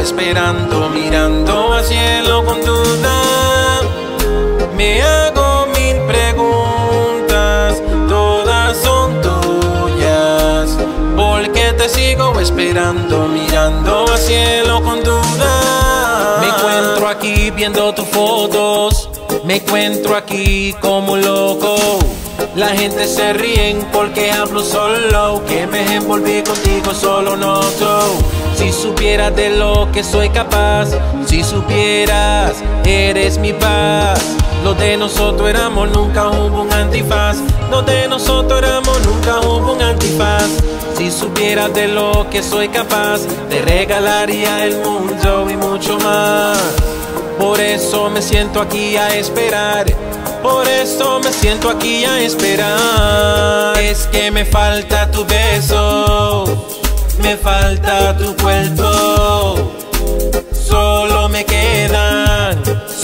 esperando, mirando al cielo con duda. Me hago mil preguntas, todas son tuyas. ¿Por qué te sigo esperando, mirando al cielo con duda? Me encuentro aquí viendo tus fotos, me encuentro aquí como un loco. La gente se ríen porque hablo solo, que me envolví contigo solo noto. Si supieras de lo que soy capaz, si supieras, eres mi paz. Lo de nosotros era amor, nunca hubo un antifaz. Lo de nosotros era amor, nunca hubo un antifaz. Si supieras de lo que soy capaz, te regalaría el mundo y mucho más. Por eso me siento aquí a esperar, por eso me siento aquí a esperar. Es que me falta tu beso, me falta tu cuerpo. Solo me quedan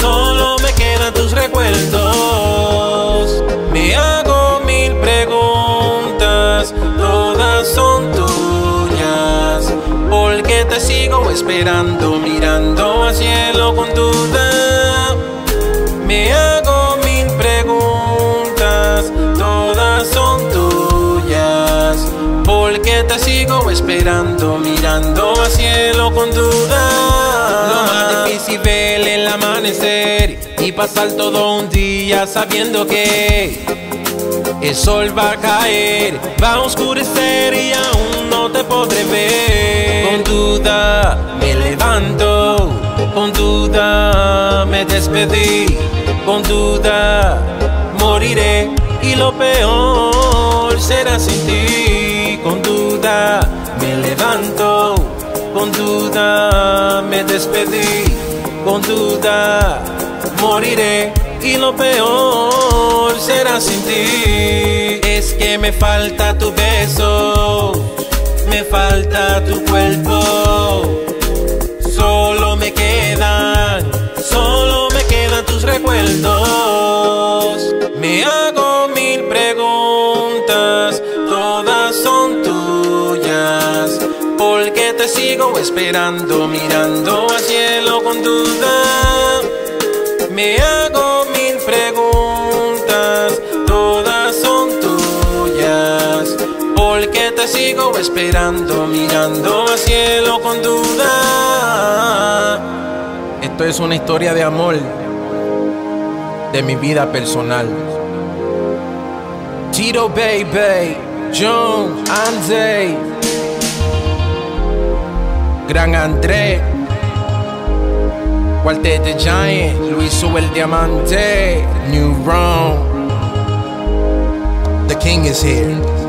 tus recuerdos. Me hago mil preguntas, todas son tuyas. ¿Por qué te sigo esperando, mirando al cielo con duda? Me hago mil preguntas, todas son tuyas. ¿Por qué te sigo esperando, mirando al cielo con duda? Lo más difícil ver el amanecer y pasar todo un día sabiendo que el sol va a caer, va a oscurecer y aún no te podré ver. Con duda me levanto, con duda me despedí, con duda moriré y lo peor será sin ti. Con duda me levanto, con duda me despedí, con duda moriré y lo peor será sin ti. Es que me falta tu beso, me falta tu cuerpo. Solo me quedan tus recuerdos. Me hago mil preguntas, todas son tuyas. ¿Por qué te sigo esperando, mirando al cielo con duda? Me hago mil preguntas, todas son tuyas. ¿Por qué te sigo esperando, mirando al cielo con duda? Esto es una historia de amor, de mi vida personal. Tito Baby, John, Andy, Gran André, Walter the Giant, Luiso el Diamante, New Rome. The king is here.